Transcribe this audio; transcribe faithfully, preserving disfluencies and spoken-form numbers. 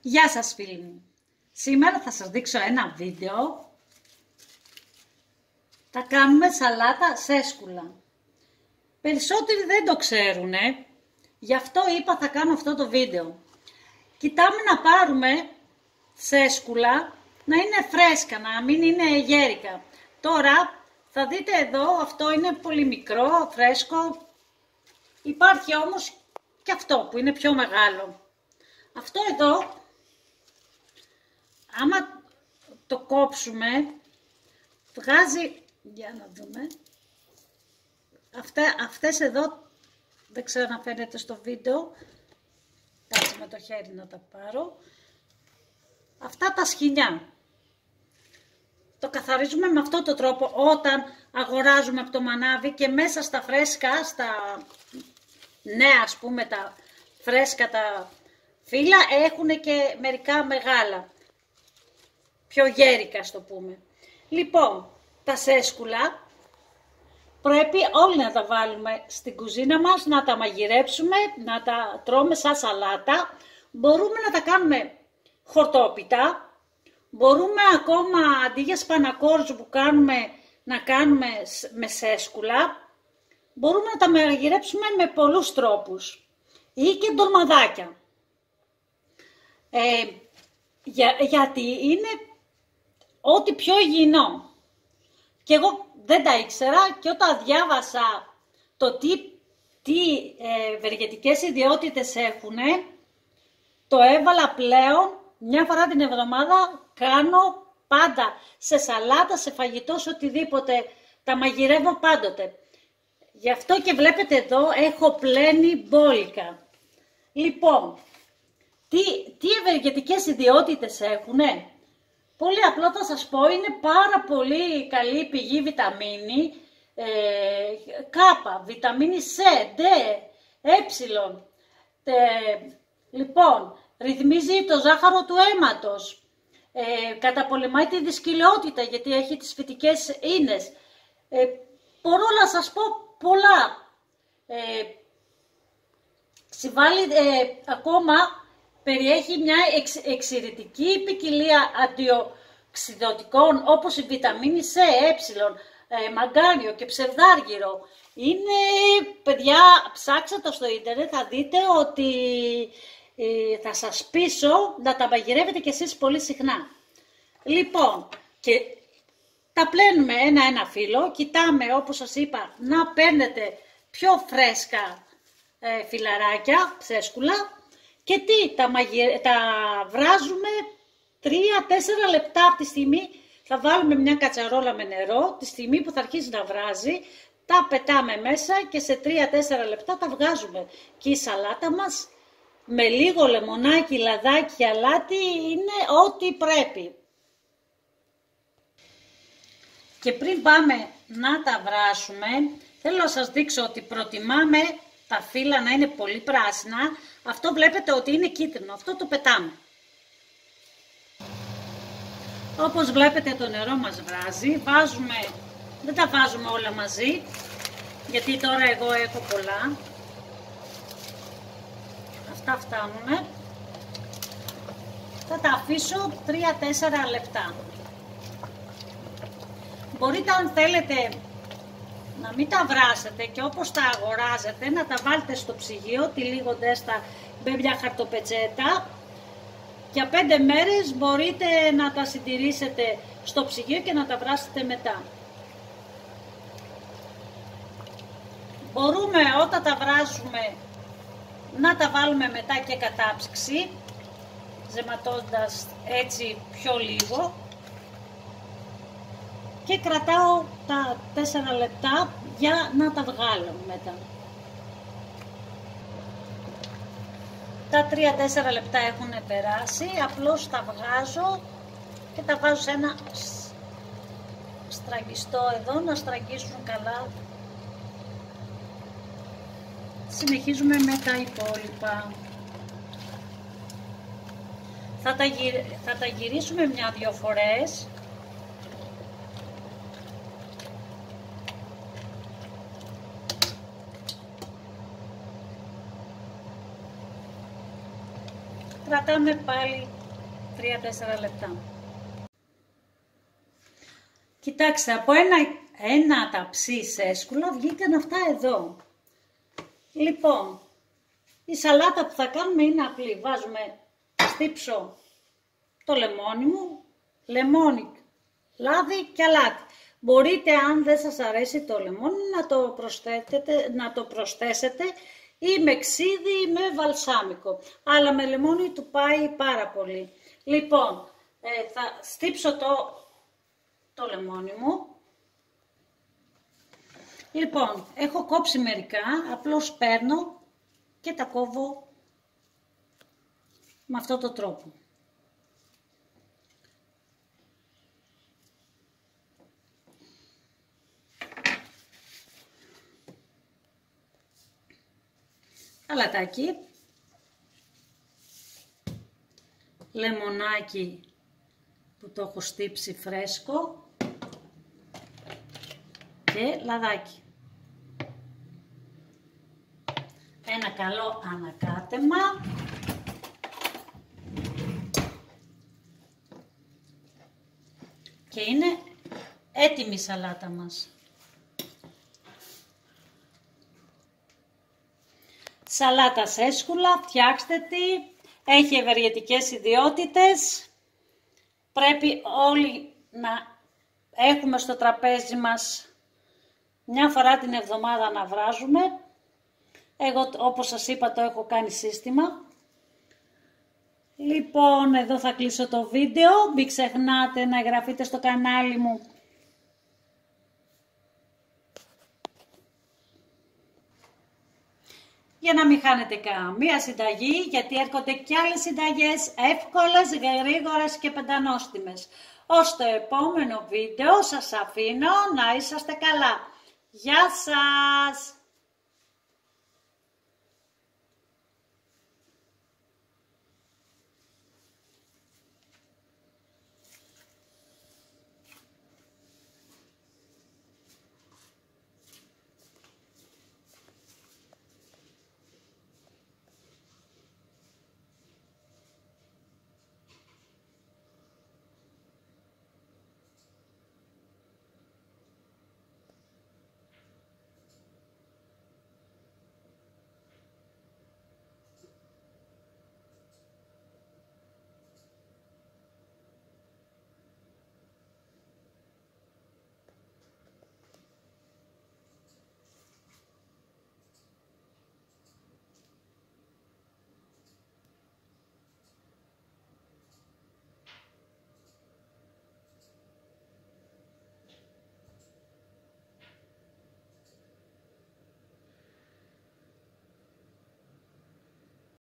Γεια σας φίλοι μου. Σήμερα θα σας δείξω ένα βίντεο. Θα κάνουμε σαλάτα σέσκουλα. Περισσότεροι δεν το ξέρουνε, γι' αυτό είπα θα κάνω αυτό το βίντεο. Κοιτάμε να πάρουμε σέσκουλα, να είναι φρέσκα, να μην είναι γέρικα. Τώρα θα δείτε εδώ, αυτό είναι πολύ μικρό, φρέσκο. Υπάρχει όμως και αυτό που είναι πιο μεγάλο. Αυτό εδώ, άμα το κόψουμε, βγάζει, για να δούμε, Αυτέ, αυτές εδώ, δεν ξέρω να φαίνεται στο βίντεο, κάτσε με το χέρι να τα πάρω, αυτά τα σκοινιά. Το καθαρίζουμε με αυτό το τρόπο όταν αγοράζουμε από το μανάβι και μέσα στα φρέσκα, στα νέα ας πούμε τα φρέσκα τα φύλλα έχουν και μερικά μεγάλα, πιο γέρικα ας το πούμε. Λοιπόν, τα σέσκουλα πρέπει όλοι να τα βάλουμε στην κουζίνα μας, να τα μαγειρέψουμε, να τα τρώμε σαν σαλάτα. Μπορούμε να τα κάνουμε χορτόπιτα, μπορούμε ακόμα αντί για σπανακόριζο που κάνουμε να κάνουμε με σέσκουλα, μπορούμε να τα μαγειρέψουμε με πολλούς τρόπους ή και ντολμαδάκια. Ε, για, γιατί είναι ό,τι πιο υγιεινό. Και εγώ δεν τα ήξερα και όταν διάβασα το τι, τι ε, ευεργετικές ιδιότητες έχουν, το έβαλα πλέον μια φορά την εβδομάδα, κάνω πάντα σε σαλάτα, σε φαγητό, σε οτιδήποτε, τα μαγειρεύω πάντοτε. Γι' αυτό και βλέπετε εδώ έχω πλένει μπόλικα. Λοιπόν, τι, τι ευεργετικές ιδιότητες έχουνε. Πολύ απλό θα σας πω, είναι πάρα πολύ καλή πηγή βιταμίνη, ε, κάπα, βιταμίνη C, D, ε, ε, λοιπόν, ρυθμίζει το ζάχαρο του αίματος, ε, καταπολεμάει τη δυσκολιότητα γιατί έχει τις φυτικές ίνες, ε, μπορώ να σας πω πολλά, ε, συμβάλλει ε, ακόμα. Περιέχει μια εξ, εξαιρετική ποικιλία αντιοξυδοτικών όπως η βιταμίνη C, ε, ε, μαγκάνιο και ψευδάργυρο. Είναι, παιδιά, ψάξτε το στο ίντερνετ, θα δείτε ότι ε, θα σας πείσω να τα μαγειρεύετε κι εσείς πολύ συχνά. Λοιπόν, και τα πλένουμε ένα-ένα φύλλο, κοιτάμε όπως σας είπα να παίρνετε πιο φρέσκα ε, φυλαράκια, σέσκουλα. Και τι, τα, μαγειρε... τα βράζουμε τρία τέσσερα λεπτά από τη στιγμή, θα βάλουμε μια κατσαρόλα με νερό, τη στιγμή που θα αρχίσει να βράζει, τα πετάμε μέσα και σε τρία τέσσερα λεπτά τα βγάζουμε. Και η σαλάτα μας με λίγο λεμονάκι, λαδάκι, αλάτι είναι ό,τι πρέπει. Και πριν πάμε να τα βράσουμε, θέλω να σας δείξω ότι προτιμάμε τα φύλλα να είναι πολύ πράσινα. Αυτό βλέπετε ότι είναι κίτρινο, αυτό το πετάμε. Όπως βλέπετε το νερό μας βράζει, βάζουμε, δεν τα βάζουμε όλα μαζί, γιατί τώρα εγώ έχω πολλά. Αυτά φτάνουνε. Θα τα αφήσω τρία τέσσερα λεπτά. Μπορείτε αν θέλετε να μην τα βράσετε και όπως τα αγοράζετε να τα βάλετε στο ψυγείο, τυλίγοντες τα με μια χαρτοπετσέτα. Για πέντε μέρες μπορείτε να τα συντηρήσετε στο ψυγείο και να τα βράσετε μετά. Μπορούμε όταν τα βράσουμε να τα βάλουμε μετά και κατάψυξη, ζεματώντας έτσι πιο λίγο. Και κρατάω τα τέσσερα λεπτά για να τα βγάλω μετά. Τα τρία τέσσερα λεπτά έχουν περάσει, απλώς τα βγάζω και τα βάζω σε ένα στραγγιστό εδώ, να στραγγίσουν καλά. Συνεχίζουμε με τα υπόλοιπα. Θα τα, γυρ... θα τα γυρίσουμε μια-δυο φορές. κρατάμε πάλι τρία τέσσερα λεπτά. Κοιτάξτε, από ένα, ένα ταψί σέσκουλα βγήκαν αυτά εδώ. Λοιπόν, η σαλάτα που θα κάνουμε είναι απλή. Βάζουμε, στύψω το λεμόνι μου, λεμόνι, λάδι και αλάτι. Μπορείτε, αν δεν σας αρέσει το λεμόνι, να το προσθέσετε, να το προσθέσετε ή με ξύδι ή με βαλσάμικο. Αλλά με λεμόνι του πάει πάρα πολύ. Λοιπόν, ε, θα στύψω το, το λεμόνι μου. Λοιπόν, έχω κόψει μερικά, απλώς παίρνω και τα κόβω με αυτόν τον τρόπο. Αλατάκι, λεμονάκι που το έχω στύψει φρέσκο και λαδάκι. Ένα καλό ανακάτεμα. Και είναι έτοιμη η σαλάτα μας. Σαλάτα σέσκουλα, φτιάξτε τη, έχει ευεργετικές ιδιότητες. Πρέπει όλοι να έχουμε στο τραπέζι μας μια φορά την εβδομάδα να βράζουμε. Εγώ, όπως σας είπα, το έχω κάνει σύστημα. Λοιπόν, εδώ θα κλείσω το βίντεο. Μην ξεχνάτε να εγγραφείτε στο κανάλι μου. Για να μην χάνετε καμία συνταγή, γιατί έρχονται και άλλες συνταγές εύκολες, γρήγορες και πεντανόστιμες. Ως το επόμενο βίντεο σας αφήνω να είσαστε καλά. Γεια σας!